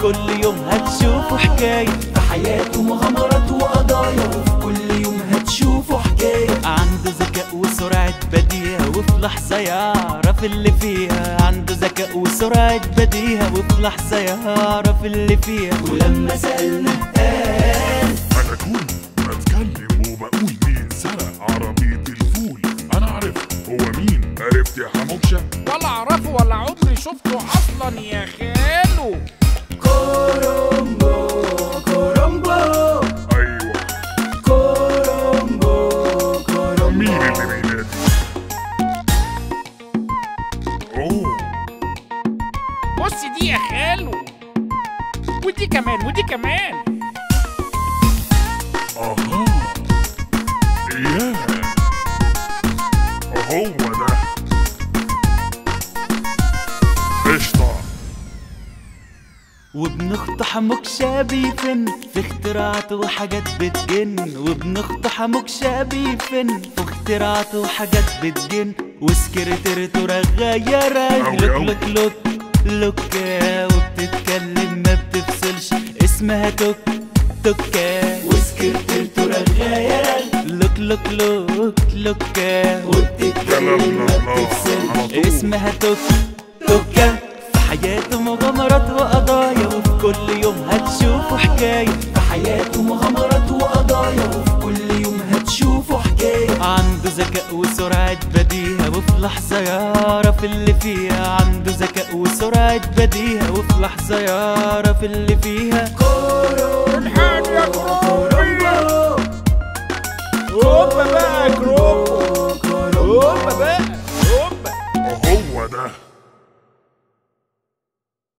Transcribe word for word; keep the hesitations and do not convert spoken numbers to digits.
كل يوم هتشوفوا حكاية في حياته مغامرات وقضايا، وفي كل يوم هتشوفوا حكاية. عنده ذكاء وسرعة بديهة، وفي لحظة يعرف اللي فيها. عنده ذكاء وسرعة بديهة، وفي لحظة يعرف اللي فيها. ولما سألنا قال أنا كون بتكلم وبقول مين سرق عربية الفول. أنا عرفت هو مين. عرفت يا حموكشة؟ ولا اعرفه ولا عمري شفته اصلا يا خالو. كورومبو كورومبو. أيوه كورومبو كورومبو. مين اللي بينادي؟ أوه بص دي يا خالو، ودي كمان ودي كمان. أها ياه هو ده قشطة. وابن اخت حموكشة بيفن في اختراعاته وحاجات بتجن. وابن اخت حموكشة بيفن في اختراعاته وحاجات بتجن. وسكرتيرته رغاية راي لوك لوك لوك لوكا، وبتتكلم ما بتفصلش اسمها توك توكا. وسكرتيرته رغاية رغ لوك لوك لوك لوكا، وبتتكلم ما بتفصلش اسمها توك توكا. في حياته مغامرات وقضايا، وفي كل يوم هتشوفوا حكاية. في حياته مغامرات وقضايا، وفي كل يوم هتشوفوا حكاية. عنده ذكاء وسرعة بديهة، وفي لحظة يعرف اللي فيها. عنده ذكاء وسرعة بديهة، وفي لحظة يعرف اللي فيها. الحان يا كرومبو، هوبا بقى كرومبو، هوبا بقى هوبا. هو ده